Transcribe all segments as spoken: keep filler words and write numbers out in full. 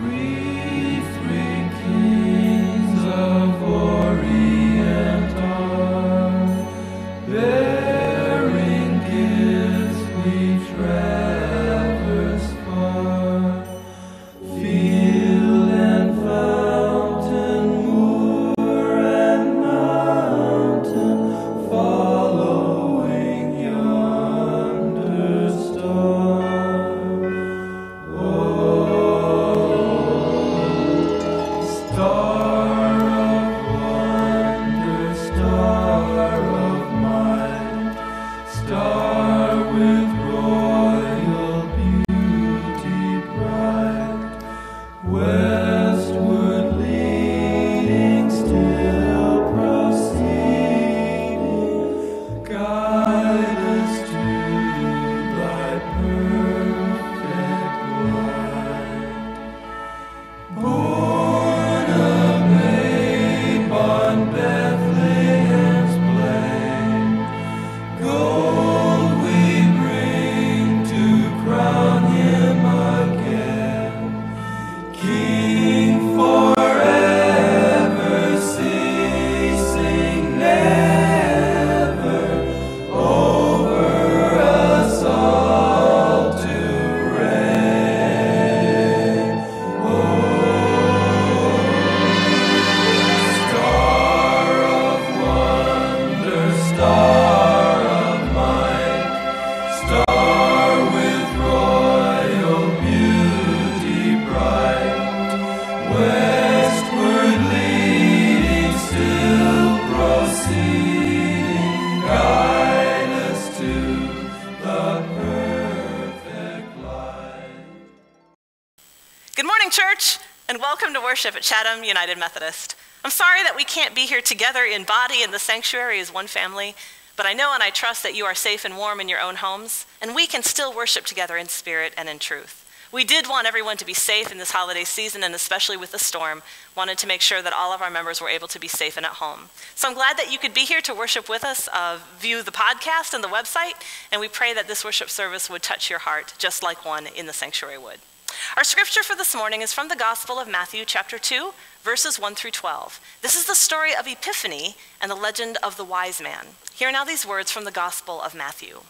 Worship at Chatham United Methodist. I'm sorry that we can't be here together in body in the sanctuary as one family, but I know and I trust that you are safe and warm in your own homes, and we can still worship together in spirit and in truth. We did want everyone to be safe in this holiday season, and especially with the storm, wanted to make sure that all of our members were able to be safe and at home. So I'm glad that you could be here to worship with us, uh, view the podcast and the website, and we pray that this worship service would touch your heart just like one in the sanctuary would. Our scripture for this morning is from the Gospel of Matthew, chapter two, verses one through twelve. This is the story of Epiphany and the legend of the wise man. Hear now these words from the Gospel of Matthew.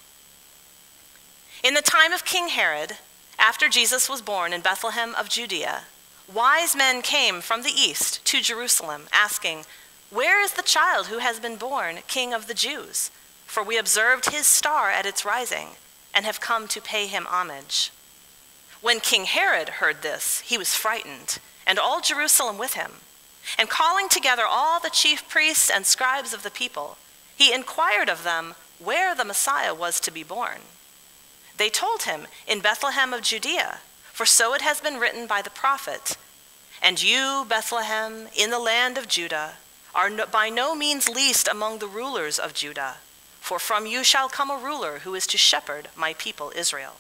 In the time of King Herod, after Jesus was born in Bethlehem of Judea, wise men came from the east to Jerusalem, asking, "Where is the child who has been born King of the Jews? For we observed his star at its rising and have come to pay him homage." When King Herod heard this, he was frightened, and all Jerusalem with him. And calling together all the chief priests and scribes of the people, he inquired of them where the Messiah was to be born. They told him, "In Bethlehem of Judea, for so it has been written by the prophet, 'And you, Bethlehem, in the land of Judah, are no, by no means least among the rulers of Judah, for from you shall come a ruler who is to shepherd my people Israel.'"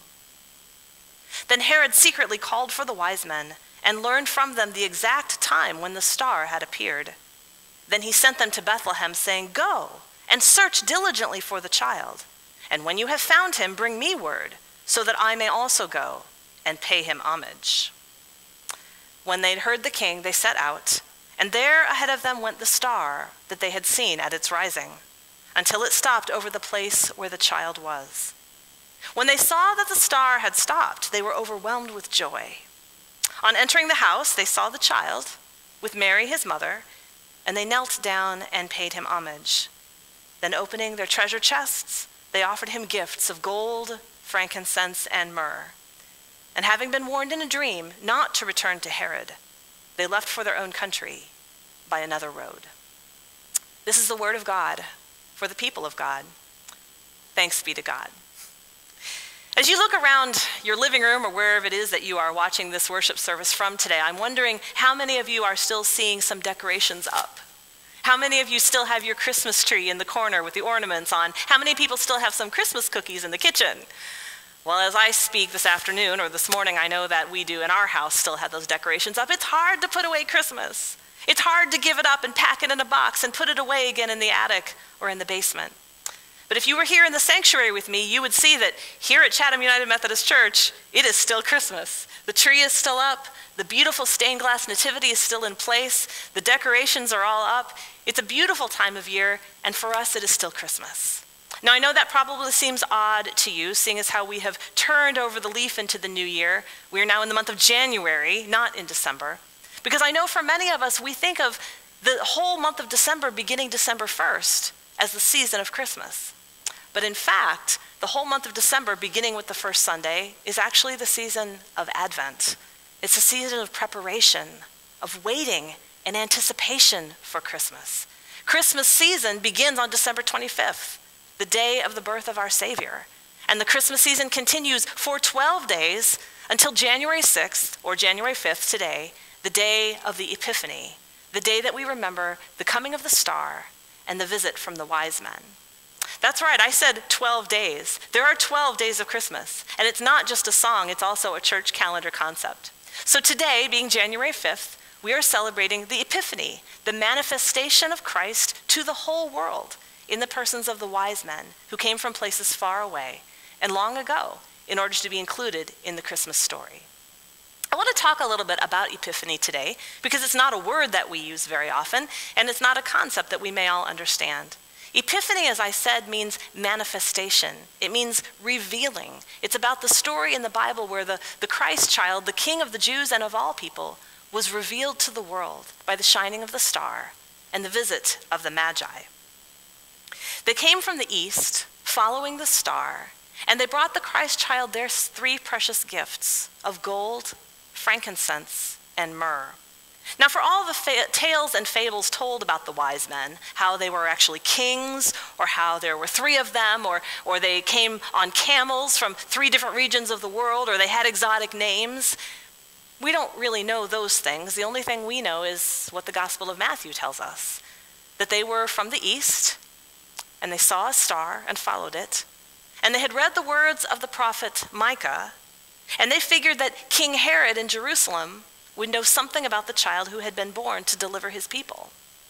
Then Herod secretly called for the wise men and learned from them the exact time when the star had appeared. Then he sent them to Bethlehem, saying, "Go and search diligently for the child, and when you have found him, bring me word, so that I may also go and pay him homage." When they had heard the king, they set out, and there ahead of them went the star that they had seen at its rising, until it stopped over the place where the child was. When they saw that the star had stopped, they were overwhelmed with joy. On entering the house, they saw the child with Mary, his mother, and they knelt down and paid him homage. Then opening their treasure chests, they offered him gifts of gold, frankincense, and myrrh. And having been warned in a dream not to return to Herod, they left for their own country by another road. This is the word of God for the people of God. Thanks be to God. As you look around your living room or wherever it is that you are watching this worship service from today, I'm wondering how many of you are still seeing some decorations up? How many of you still have your Christmas tree in the corner with the ornaments on? How many people still have some Christmas cookies in the kitchen? Well, as I speak this afternoon or this morning, I know that we do in our house still have those decorations up. It's hard to put away Christmas. It's hard to give it up and pack it in a box and put it away again in the attic or in the basement. But if you were here in the sanctuary with me, you would see that here at Chatham United Methodist Church, it is still Christmas. The tree is still up. The beautiful stained glass nativity is still in place. The decorations are all up. It's a beautiful time of year, and for us, it is still Christmas. Now, I know that probably seems odd to you, seeing as how we have turned over the leaf into the new year. We are now in the month of January, not in December. Because I know for many of us, we think of the whole month of December, beginning December first, as the season of Christmas. But in fact, the whole month of December, beginning with the first Sunday, is actually the season of Advent. It's a season of preparation, of waiting and anticipation for Christmas. Christmas season begins on December twenty-fifth, the day of the birth of our Savior. And the Christmas season continues for twelve days until January sixth, or January fifth today, the day of the Epiphany, the day that we remember the coming of the star and the visit from the wise men. That's right, I said twelve days. There are twelve days of Christmas, and it's not just a song, it's also a church calendar concept. So today, being January fifth, we are celebrating the Epiphany, the manifestation of Christ to the whole world in the persons of the wise men who came from places far away and long ago in order to be included in the Christmas story. I want to talk a little bit about Epiphany today because it's not a word that we use very often, and it's not a concept that we may all understand. Epiphany, as I said, means manifestation. It means revealing. It's about the story in the Bible where the, the Christ child, the King of the Jews and of all people, was revealed to the world by the shining of the star and the visit of the Magi. They came from the east, following the star, and they brought the Christ child their three precious gifts of gold, frankincense, and myrrh. Now, for all the fa- tales and fables told about the wise men, how they were actually kings, or how there were three of them, or, or they came on camels from three different regions of the world, or they had exotic names, we don't really know those things. The only thing we know is what the Gospel of Matthew tells us, that they were from the east, and they saw a star and followed it, and they had read the words of the prophet Micah, and they figured that King Herod in Jerusalem would know something about the child who had been born to deliver his people.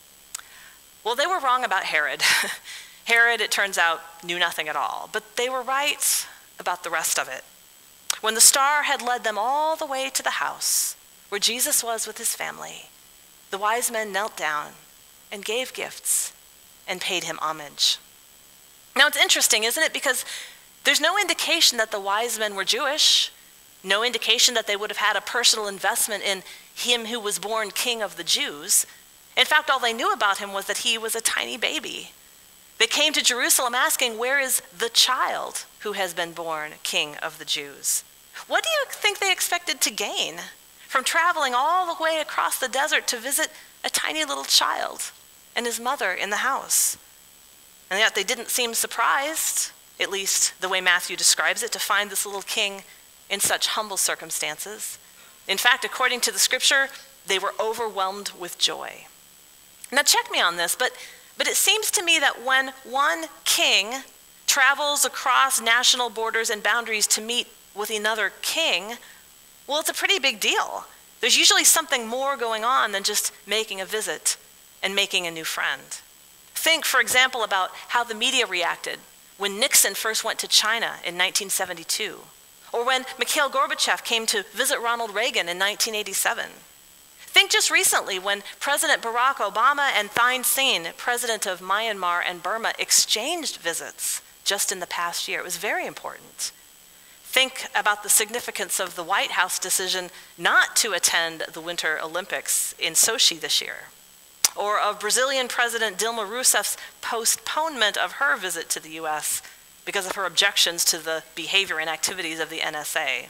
Well, they were wrong about Herod. Herod, it turns out, knew nothing at all, but they were right about the rest of it. When the star had led them all the way to the house where Jesus was with his family, the wise men knelt down and gave gifts and paid him homage. Now, it's interesting, isn't it? Because there's no indication that the wise men were Jewish. No indication that they would have had a personal investment in him who was born King of the Jews. In fact, all they knew about him was that he was a tiny baby. They came to Jerusalem asking, where is the child who has been born King of the Jews? What do you think they expected to gain from traveling all the way across the desert to visit a tiny little child and his mother in the house? And yet they didn't seem surprised, at least the way Matthew describes it, to find this little king in such humble circumstances. In fact, according to the scripture, they were overwhelmed with joy. Now check me on this, but, but it seems to me that when one king travels across national borders and boundaries to meet with another king, well, it's a pretty big deal. There's usually something more going on than just making a visit and making a new friend. Think, for example, about how the media reacted when Nixon first went to China in nineteen seventy-two. Or when Mikhail Gorbachev came to visit Ronald Reagan in nineteen eighty-seven. Think just recently when President Barack Obama and Thein Sein, president of Myanmar and Burma, exchanged visits just in the past year. It was very important. Think about the significance of the White House decision not to attend the Winter Olympics in Sochi this year. Or of Brazilian President Dilma Rousseff's postponement of her visit to the U S because of her objections to the behavior and activities of the N S A.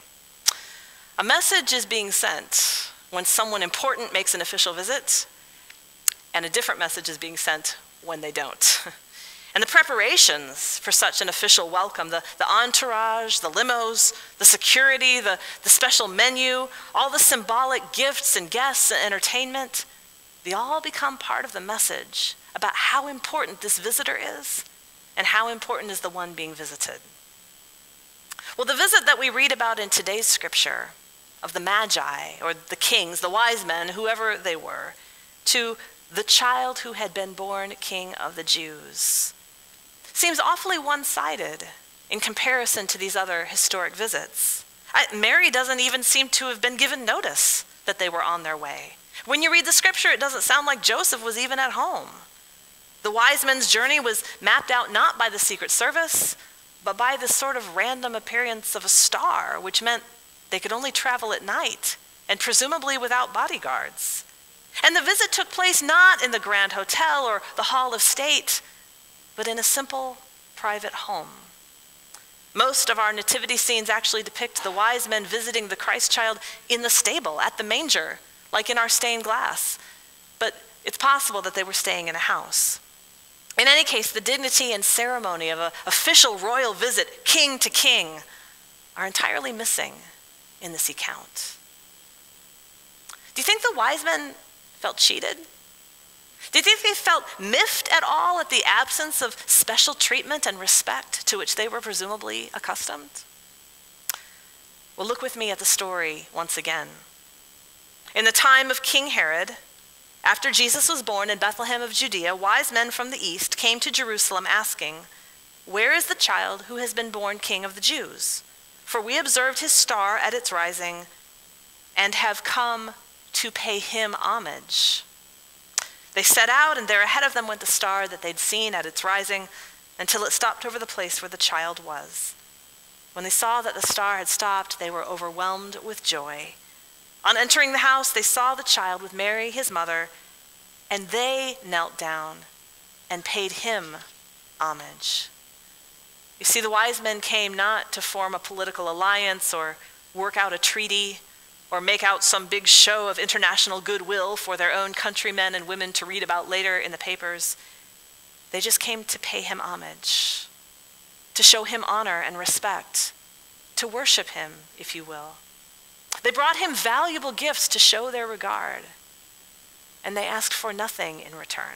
A message is being sent when someone important makes an official visit, and a different message is being sent when they don't. And the preparations for such an official welcome, the, the entourage, the limos, the security, the, the special menu, all the symbolic gifts and guests and entertainment, they all become part of the message about how important this visitor is and how important is the one being visited. Well, the visit that we read about in today's scripture of the Magi, or the kings, the wise men, whoever they were, to the child who had been born King of the Jews. seems awfully one-sided in comparison to these other historic visits. I, Mary doesn't even seem to have been given notice that they were on their way. When you read the scripture, it doesn't sound like Joseph was even at home. The wise men's journey was mapped out not by the Secret Service, but by this sort of random appearance of a star, which meant they could only travel at night and presumably without bodyguards. And the visit took place not in the Grand Hotel or the Hall of State, but in a simple private home. Most of our nativity scenes actually depict the wise men visiting the Christ child in the stable, at the manger, like in our stained glass. But it's possible that they were staying in a house. In any case, the dignity and ceremony of an official royal visit, king to king, are entirely missing in this account. Do you think the wise men felt cheated? Do you think they felt miffed at all at the absence of special treatment and respect to which they were presumably accustomed? Well, look with me at the story once again. In the time of King Herod, after Jesus was born in Bethlehem of Judea, wise men from the east came to Jerusalem asking, "Where is the child who has been born King of the Jews? For we observed his star at its rising and have come to pay him homage." They set out, and there ahead of them went the star that they'd seen at its rising until it stopped over the place where the child was. When they saw that the star had stopped, they were overwhelmed with joy. On entering the house, they saw the child with Mary, his mother, and they knelt down and paid him homage. You see, the wise men came not to form a political alliance or work out a treaty or make out some big show of international goodwill for their own countrymen and women to read about later in the papers. They just came to pay him homage, to show him honor and respect, to worship him, if you will. They brought him valuable gifts to show their regard, and they asked for nothing in return.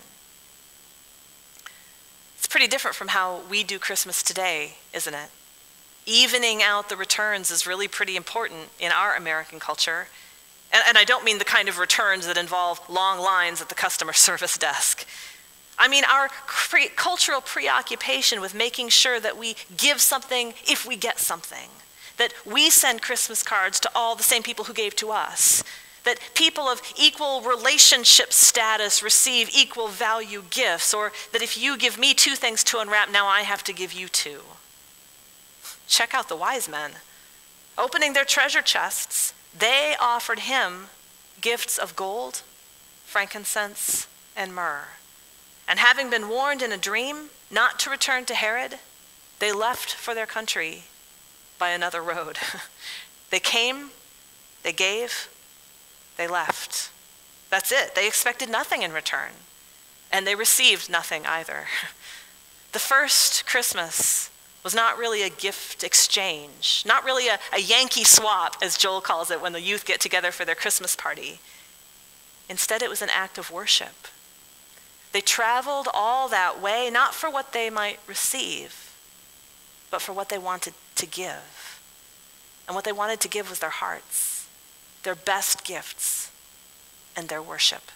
It's pretty different from how we do Christmas today, isn't it? Evening out the returns is really pretty important in our American culture. And, and I don't mean the kind of returns that involve long lines at the customer service desk. I mean our pre- cultural preoccupation with making sure that we give something if we get something. That we send Christmas cards to all the same people who gave to us. That people of equal relationship status receive equal value gifts. Or that if you give me two things to unwrap, now I have to give you two. Check out the wise men. Opening their treasure chests, they offered him gifts of gold, frankincense, and myrrh. And having been warned in a dream not to return to Herod, they left for their country by another road. They came, they gave, they left. That's it. They expected nothing in return, and they received nothing either. The first Christmas was not really a gift exchange, not really a, a Yankee swap, as Joel calls it when the youth get together for their Christmas party. Instead, it was an act of worship. They traveled all that way, not for what they might receive, but for what they wanted to give. And what they wanted to give was their hearts, their best gifts, and their worship.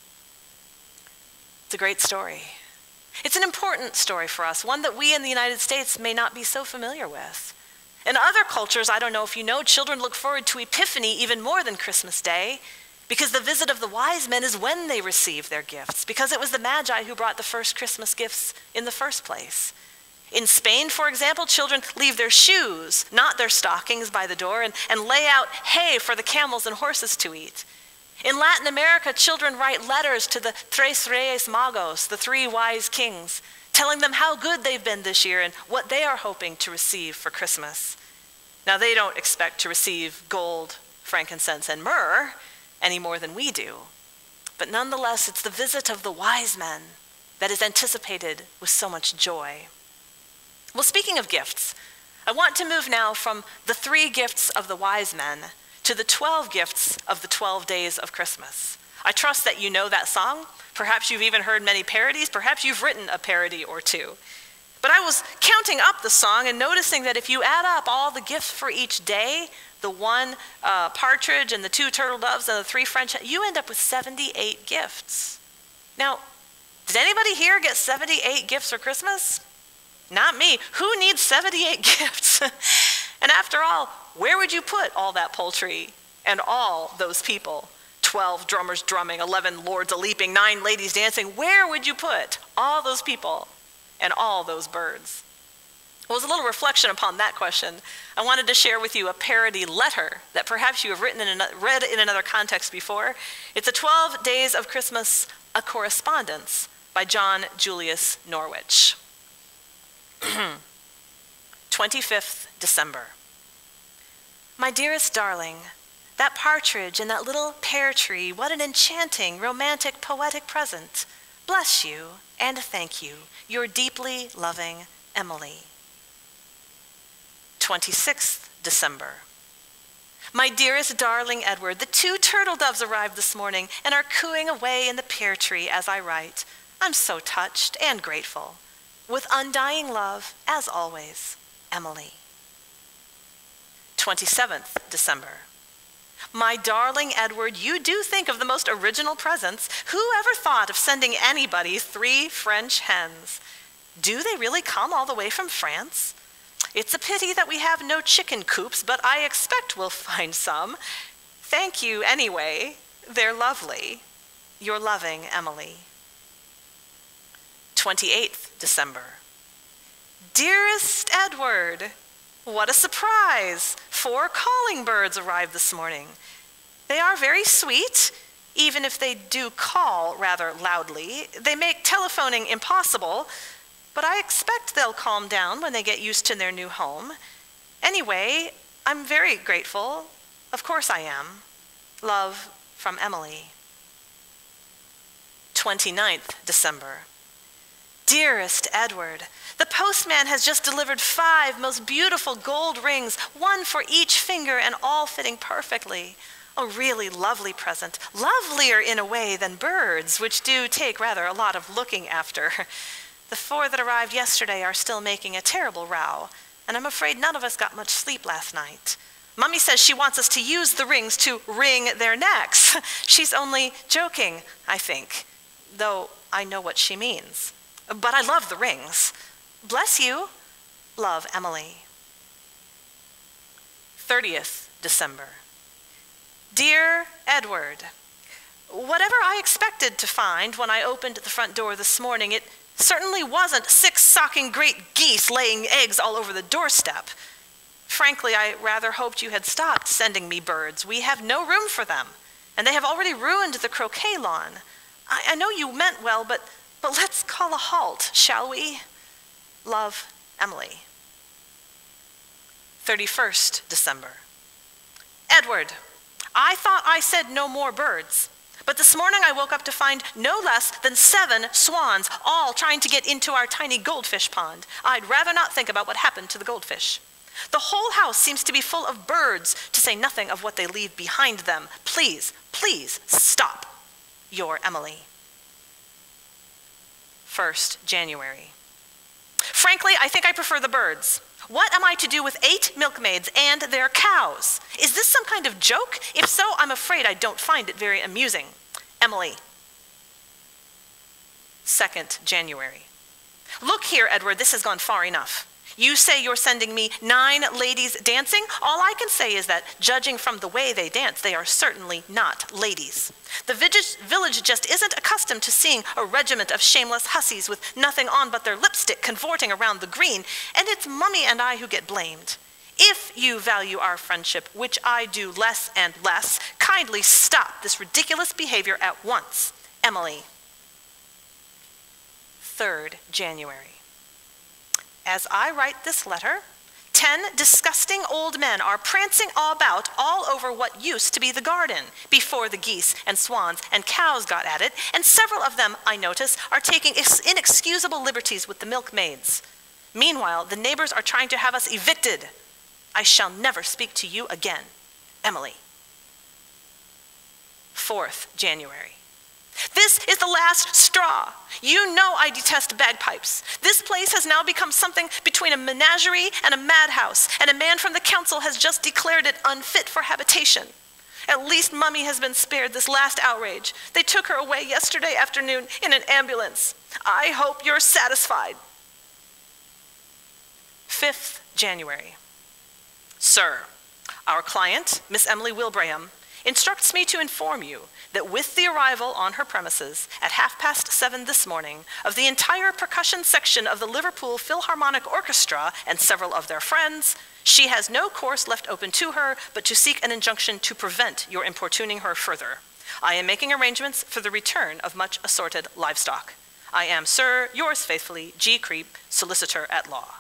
It's a great story. It's an important story for us, one that we in the United States may not be so familiar with. In other cultures, I don't know if you know, children look forward to Epiphany even more than Christmas Day, because the visit of the wise men is when they receive their gifts, because it was the Magi who brought the first Christmas gifts in the first place. In Spain, for example, children leave their shoes, not their stockings, by the door and, and lay out hay for the camels and horses to eat. In Latin America, children write letters to the Tres Reyes Magos, the three wise kings, telling them how good they've been this year and what they are hoping to receive for Christmas. Now, they don't expect to receive gold, frankincense, and myrrh any more than we do. But nonetheless, it's the visit of the wise men that is anticipated with so much joy. Well, speaking of gifts, I want to move now from the three gifts of the wise men to the twelve gifts of the twelve days of Christmas. I trust that you know that song. Perhaps you've even heard many parodies. Perhaps you've written a parody or two. But I was counting up the song and noticing that if you add up all the gifts for each day, the one uh, partridge and the two turtle doves and the three French, you end up with seventy-eight gifts. Now, did anybody here get seventy-eight gifts for Christmas? Not me. Who needs seventy-eight gifts? And after all, where would you put all that poultry and all those people? Twelve drummers drumming, eleven lords a-leaping, nine ladies dancing. Where would you put all those people and all those birds? Well, as a little reflection upon that question, I wanted to share with you a parody letter that perhaps you have written in another, read in another context before. It's a twelve Days of Christmas, a Correspondence by John Julius Norwich. twenty-fifth December. My dearest darling, that partridge and that little pear tree, what an enchanting, romantic, poetic present. Bless you and thank you, your deeply loving Emily. twenty-sixth December. My dearest darling Edward, the two turtle doves arrived this morning and are cooing away in the pear tree as I write. I'm so touched and grateful. With undying love, as always, Emily. twenty-seventh December. My darling Edward, you do think of the most original presents. Who ever thought of sending anybody three French hens? Do they really come all the way from France? It's a pity that we have no chicken coops, but I expect we'll find some. Thank you anyway. They're lovely. Your loving Emily. twenty-eighth December. Dearest Edward, what a surprise! Four calling birds arrived this morning. They are very sweet, even if they do call rather loudly. They make telephoning impossible, but I expect they'll calm down when they get used to their new home. Anyway, I'm very grateful. Of course I am. Love from Emily. twenty-ninth December. Dearest Edward, the postman has just delivered five most beautiful gold rings, one for each finger and all fitting perfectly. A really lovely present, lovelier in a way than birds, which do take rather a lot of looking after. The four that arrived yesterday are still making a terrible row, and I'm afraid none of us got much sleep last night. Mummy says she wants us to use the rings to wring their necks. She's only joking, I think, though I know what she means. But I love the rings. Bless you. Love, Emily. thirtieth December. Dear Edward, whatever I expected to find when I opened the front door this morning, it certainly wasn't six socking great geese laying eggs all over the doorstep. Frankly, I rather hoped you had stopped sending me birds. We have no room for them, and they have already ruined the croquet lawn. I, I know you meant well, but, but let's call a halt, shall we? Love, Emily. thirty-first December. Edward, I thought I said no more birds, but this morning I woke up to find no less than seven swans, all trying to get into our tiny goldfish pond. I'd rather not think about what happened to the goldfish. The whole house seems to be full of birds, to say nothing of what they leave behind them. Please, please stop. Your Emily. first January. Frankly, I think I prefer the birds. What am I to do with eight milkmaids and their cows? Is this some kind of joke? If so, I'm afraid I don't find it very amusing. Emily. second January. Look here, Edward, this has gone far enough. You say you're sending me nine ladies dancing? All I can say is that, judging from the way they dance, they are certainly not ladies. The village just isn't accustomed to seeing a regiment of shameless hussies with nothing on but their lipstick cavorting around the green, and it's Mummy and I who get blamed. If you value our friendship, which I do less and less, kindly stop this ridiculous behavior at once. Emily. third January. As I write this letter, ten disgusting old men are prancing about all over what used to be the garden before the geese and swans and cows got at it, and several of them, I notice, are taking inexcusable liberties with the milkmaids. Meanwhile, the neighbors are trying to have us evicted. I shall never speak to you again. Emily. fourth January. This is the last straw. You know I detest bagpipes. This place has now become something between a menagerie and a madhouse, and a man from the council has just declared it unfit for habitation. At least Mummy has been spared this last outrage. They took her away yesterday afternoon in an ambulance. I hope you're satisfied. fifth, January. Sir, our client, Miss Emily Wilbraham, instructs me to inform you that with the arrival on her premises at half past seven this morning of the entire percussion section of the Liverpool Philharmonic Orchestra and several of their friends, she has no course left open to her but to seek an injunction to prevent your importuning her further. I am making arrangements for the return of much assorted livestock. I am, sir, yours faithfully, G. Creep, Solicitor at Law.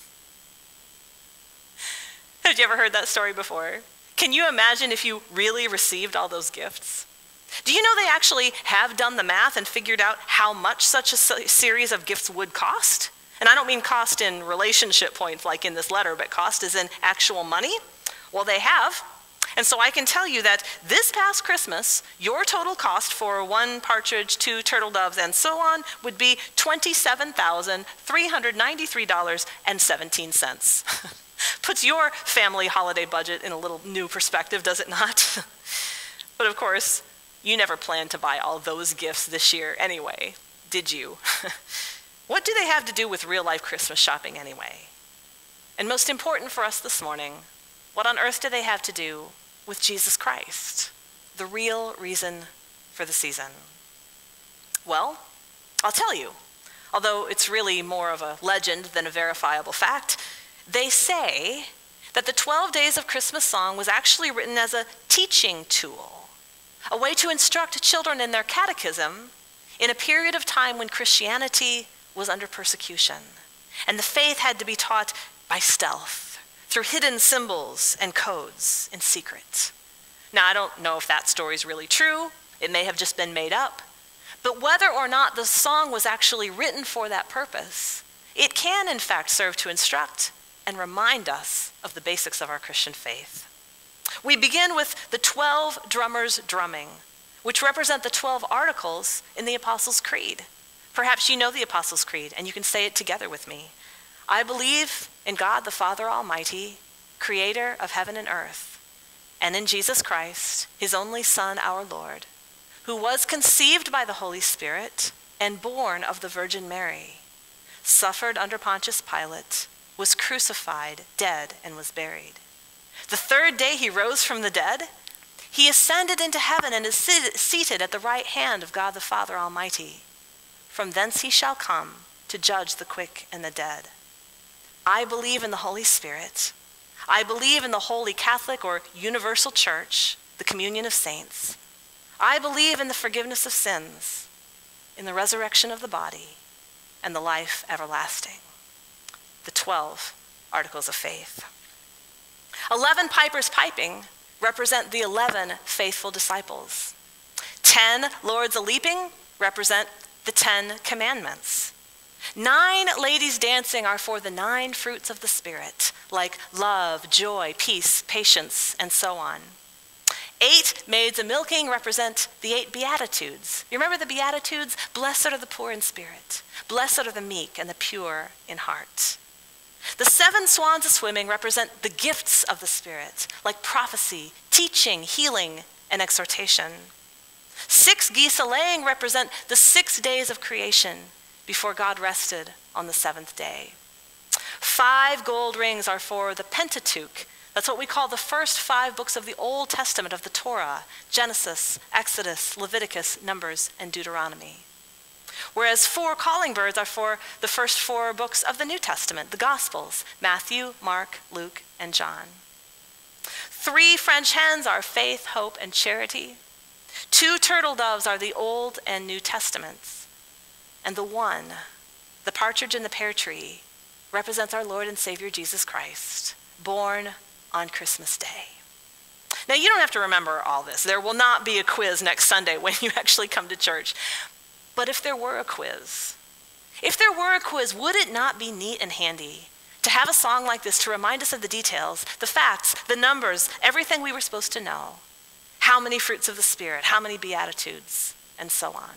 Have you ever heard that story before? Can you imagine if you really received all those gifts? Do you know they actually have done the math and figured out how much such a series of gifts would cost? And I don't mean cost in relationship points like in this letter, but cost as in actual money. Well, they have. And so I can tell you that this past Christmas, your total cost for one partridge, two turtle doves, and so on would be twenty-seven thousand three hundred ninety-three dollars and seventeen cents. Puts your family holiday budget in a little new perspective, does it not? But of course, you never planned to buy all those gifts this year anyway, did you? What do they have to do with real-life Christmas shopping anyway? And most important for us this morning, what on earth do they have to do with Jesus Christ, the real reason for the season? Well, I'll tell you, although it's really more of a legend than a verifiable fact. They say that the twelve Days of Christmas song was actually written as a teaching tool, a way to instruct children in their catechism in a period of time when Christianity was under persecution, and the faith had to be taught by stealth, through hidden symbols and codes in secret. Now, I don't know if that story's really true. It may have just been made up. But whether or not the song was actually written for that purpose, it can in fact serve to instruct and remind us of the basics of our Christian faith. We begin with the twelve drummers drumming, which represent the twelve articles in the Apostles' Creed. Perhaps you know the Apostles' Creed, and you can say it together with me. I believe in God the Father Almighty, creator of heaven and earth, and in Jesus Christ, his only Son, our Lord, who was conceived by the Holy Spirit and born of the Virgin Mary, suffered under Pontius Pilate, was crucified, dead, and was buried. The third day he rose from the dead. He ascended into heaven and is seated at the right hand of God the Father Almighty. From thence he shall come to judge the quick and the dead. I believe in the Holy Spirit. I believe in the Holy Catholic or Universal Church, the communion of saints. I believe in the forgiveness of sins, in the resurrection of the body, and the life everlasting. The twelve articles of faith. Eleven pipers piping represent the eleven faithful disciples. Ten lords a-leaping represent the Ten Commandments. Nine ladies dancing are for the nine fruits of the Spirit, like love, joy, peace, patience, and so on. Eight maids a-milking represent the eight Beatitudes. You remember the Beatitudes? Blessed are the poor in spirit. Blessed are the meek and the pure in heart. The seven swans a-swimming represent the gifts of the Spirit, like prophecy, teaching, healing, and exhortation. Six geese a-laying represent the six days of creation before God rested on the seventh day. Five gold rings are for the Pentateuch. That's what we call the first five books of the Old Testament of the Torah: Genesis, Exodus, Leviticus, Numbers, and Deuteronomy. Whereas four calling birds are for the first four books of the New Testament, the Gospels: Matthew, Mark, Luke, and John. Three French hens are faith, hope, and charity. Two turtle doves are the Old and New Testaments. And the one, the partridge in the pear tree, represents our Lord and Savior Jesus Christ, born on Christmas Day. Now, you don't have to remember all this. There will not be a quiz next Sunday when you actually come to church. But if there were a quiz, if there were a quiz, would it not be neat and handy to have a song like this to remind us of the details, the facts, the numbers, everything we were supposed to know? How many fruits of the Spirit, how many Beatitudes, and so on.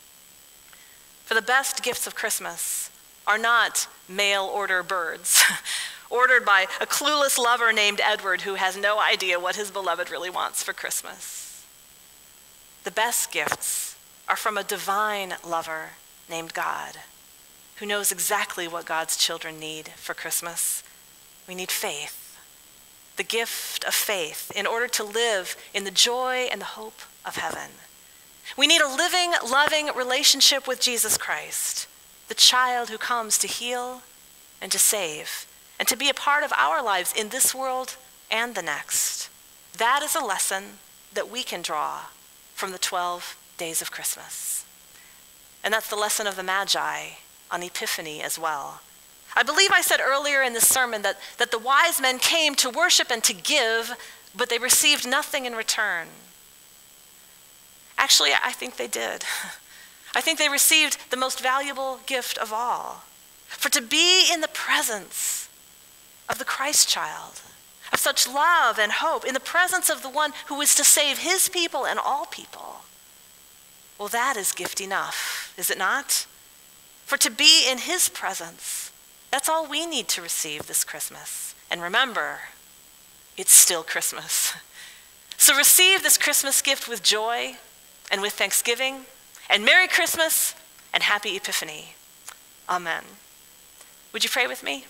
For the best gifts of Christmas are not mail-order birds, ordered by a clueless lover named Edward who has no idea what his beloved really wants for Christmas. The best gifts are from a divine lover named God, who knows exactly what God's children need for Christmas We need faith, the gift of faith, in order to live in the joy and the hope of heaven. We need a living, loving relationship with Jesus Christ, the child who comes to heal and to save, and to be a part of our lives in this world and the next. That is a lesson that we can draw from the twelve days of Christmas. And that's the lesson of the Magi on Epiphany as well. I believe I said earlier in this sermon that, that the wise men came to worship and to give, but they received nothing in return. Actually, I think they did. I think they received the most valuable gift of all. For to be in the presence of the Christ child, of such love and hope, in the presence of the one who is to save his people and all people, well, that is gift enough, is it not? For to be in his presence, that's all we need to receive this Christmas. And remember, it's still Christmas. So receive this Christmas gift with joy and with thanksgiving, and Merry Christmas and Happy Epiphany. Amen. Would you pray with me?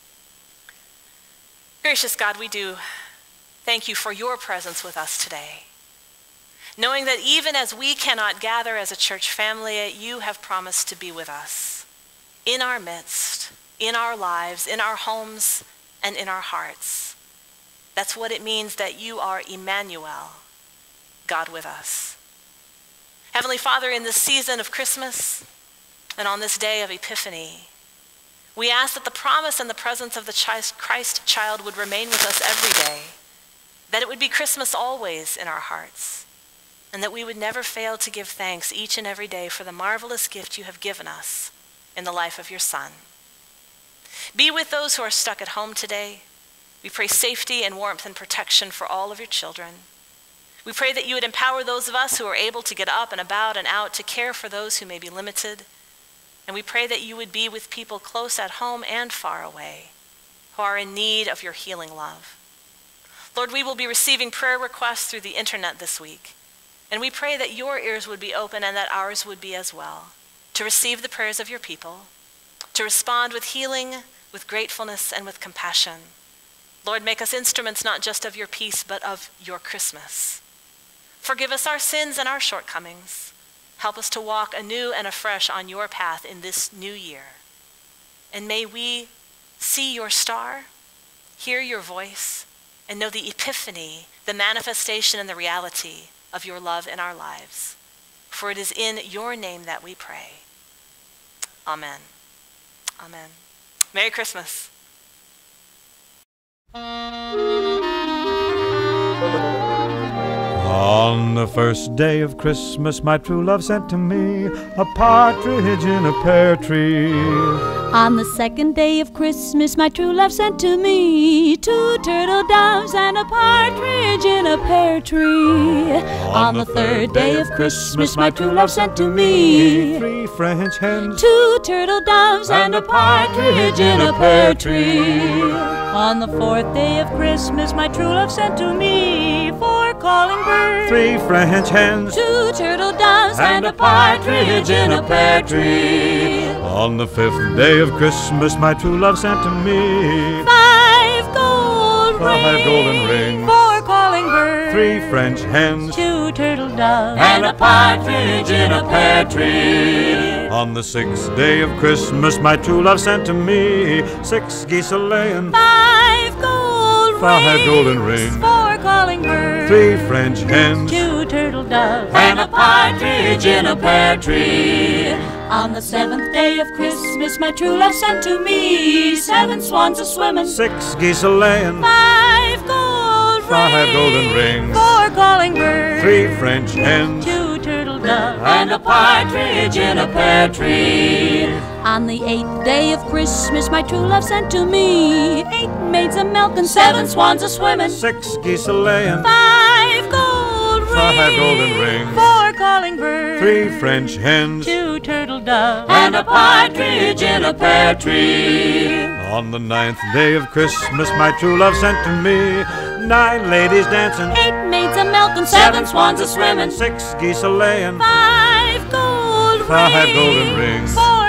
Gracious God, we do thank you for your presence with us today, knowing that even as we cannot gather as a church family, you have promised to be with us in our midst, in our lives, in our homes, and in our hearts. That's what it means that you are Emmanuel, God with us. Heavenly Father, in this season of Christmas and on this day of Epiphany, we ask that the promise and the presence of the Christ child would remain with us every day, that it would be Christmas always in our hearts, and that we would never fail to give thanks each and every day for the marvelous gift you have given us in the life of your Son. Be with those who are stuck at home today. We pray safety and warmth and protection for all of your children. We pray that you would empower those of us who are able to get up and about and out to care for those who may be limited. And we pray that you would be with people close at home and far away who are in need of your healing love. Lord, we will be receiving prayer requests through the internet this week. And we pray that your ears would be open and that ours would be as well, to receive the prayers of your people, to respond with healing, with gratefulness, and with compassion. Lord, make us instruments not just of your peace, but of your Christmas. Forgive us our sins and our shortcomings. Help us to walk anew and afresh on your path in this new year. And may we see your star, hear your voice, and know the epiphany, the manifestation and the reality of your love in our lives. For it is in your name that we pray. Amen. Amen. Merry Christmas. On the first day of Christmas, my true love sent to me a partridge in a pear tree. On the second day of Christmas, my true love sent to me two turtle doves and a partridge in a pear tree. On the third day of Christmas, my true love sent to me three French hens, two turtle doves and a partridge in a pear tree. On the fourth day of Christmas, my true love sent to me four calling birds, three French hens, two turtle doves and a partridge in a pear tree. On the fifth day of Christmas, my true love sent to me five gold five rings, golden rings, four calling birds, three French hens, two turtle doves and a partridge in a pear tree. On the sixth day of Christmas, my true love sent to me six geese a-laying, five gold five rings, golden rings, four calling birds, three French hens, two turtle doves and a partridge in a pear tree. On the seventh day of Christmas, my true love sent to me seven swans a-swimming, six geese a-laying, five gold five rings, golden rings, four calling birds, three French hens, two turtle doves and a partridge in a pear tree. On the eighth day of Christmas, my true love sent to me eight maids a-milking, seven swans a-swimming, six geese a-laying, five gold rings, five golden rings, four calling birds, three French hens, two turtle doves and a partridge in a pear tree. On the ninth day of Christmas, my true love sent to me nine ladies dancing, Eight maids a-milking, seven swans a-swimming, six geese a-laying, five gold five rings, golden rings, four calling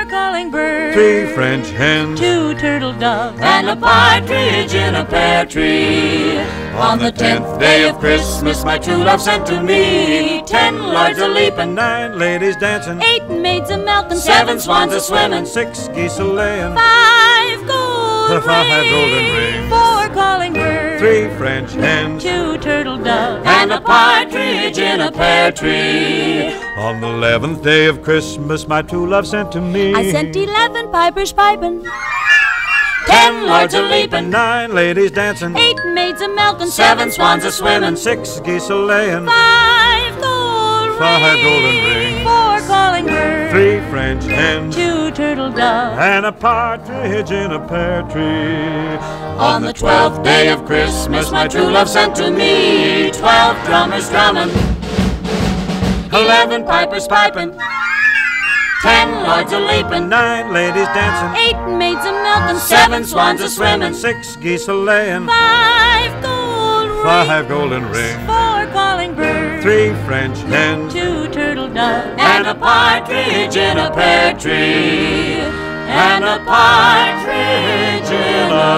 calling bird, three French hens, two turtle doves, and a partridge in a pear tree. On the tenth day of Christmas, my true love sent to me ten lords a-leaping, nine ladies dancing, eight maids a-milking, seven swans a-swimming, six geese a-laying, five gold five golden rings, rings, four calling birds, three French hens, two turtle doves, and a partridge in a pear tree. On the eleventh day of Christmas, my true love sent to me I sent eleven pipers piping, ten lords a-leaping, nine ladies dancing, eight maids a-milking, seven swans a-swimming, six geese a-laying, five gold five rings, golden rings, four calling birds, three French hens, two turtle doves, and a partridge in a pear tree. On the twelfth day of Christmas, my true love sent to me twelve drummers drumming, eleven pipers piping, ten lords a-leaping, nine ladies dancing, eight maids a-milking, seven swans a-swimming, six geese a-laying, five gold rings, five golden rings, four calling birds, three French hens, two turtle doves, and a partridge in a pear tree, and a partridge in a